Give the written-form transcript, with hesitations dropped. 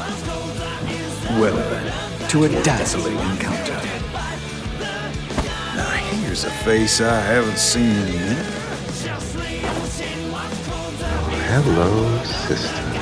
Welcome to a dazzling encounter. Now here's a face I haven't seen in a minute. Hello, sister.